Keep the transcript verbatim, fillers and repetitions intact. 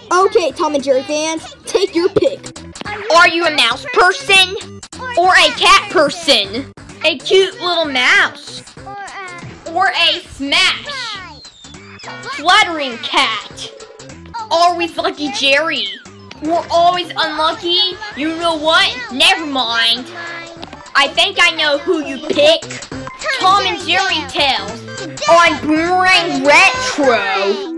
Okay, Tom and Jerry fans, take your pick. Are you a mouse person? Or a cat person? A cute little mouse? Or a smash? Fluttering cat? Always Lucky Jerry? Or always unlucky? You know what? Never mind. I think I know who you pick. Tom and Jerry Tales on Boomerang Retro.